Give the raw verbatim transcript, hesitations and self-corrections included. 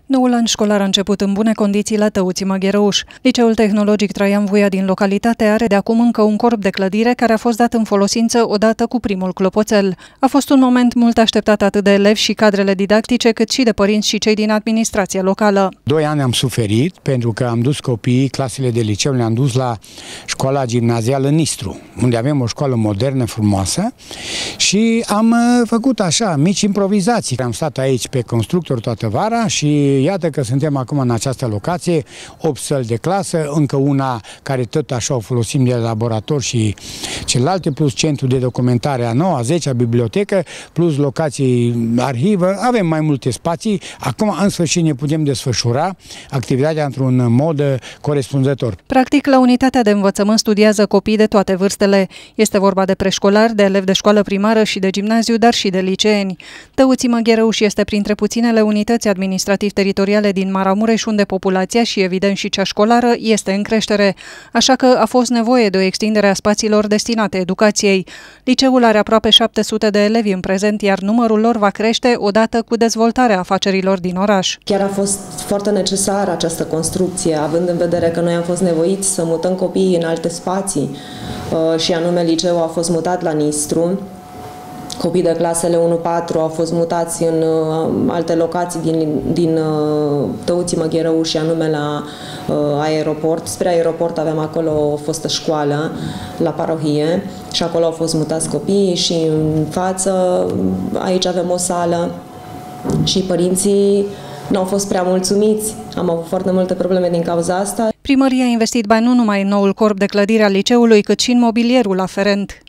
Noul an școlar a început în bune condiții la Tăuții Magherăuș. Liceul Tehnologic Traian Vuia din localitate are de acum încă un corp de clădire care a fost dat în folosință odată cu primul clopoțel. A fost un moment mult așteptat atât de elevi și cadrele didactice, cât și de părinți și cei din administrația locală. Doi ani am suferit pentru că am dus copiii, clasele de liceu le-am dus la școala gimnazială Nistru, unde avem o școală modernă, frumoasă, și am făcut așa mici improvizații. Am stat aici pe constructor toată vara și iată că suntem acum în această locație, opt săli de clasă, încă una care tot așa o folosim de laborator și celelalte, plus centru de documentare a noua, a zecea bibliotecă, plus locații arhivă, avem mai multe spații. Acum, în sfârșit, ne putem desfășura activitatea într-un mod corespunzător. Practic, la unitatea de învățământ studiază copii de toate vârstele. Este vorba de preșcolari, de elevi de școală primară și de gimnaziu, dar și de liceeni. Tăuții Magherăuș este printre puținele unități administrativ-teritoriale din Maramureș unde populația și, evident, și cea școlară este în creștere, așa că a fost nevoie de o extindere a spațiilor destinate educației. Liceul are aproape șapte sute de elevi în prezent, iar numărul lor va crește odată cu dezvoltarea afacerilor din oraș. Chiar a fost foarte necesară această construcție, având în vedere că noi am fost nevoiți să mutăm copiii în alte spații și anume liceul a fost mutat la Nistru. Copii de clasele unu patru au fost mutați în uh, alte locații din, din uh, Tăuții Magherăuș, și anume la uh, aeroport. Spre aeroport aveam acolo o fostă școală la parohie și acolo au fost mutați copiii și în față aici avem o sală și părinții n-au fost prea mulțumiți. Am avut foarte multe probleme din cauza asta. Primăria a investit bani nu numai în noul corp de clădire al liceului, cât și în mobilierul aferent.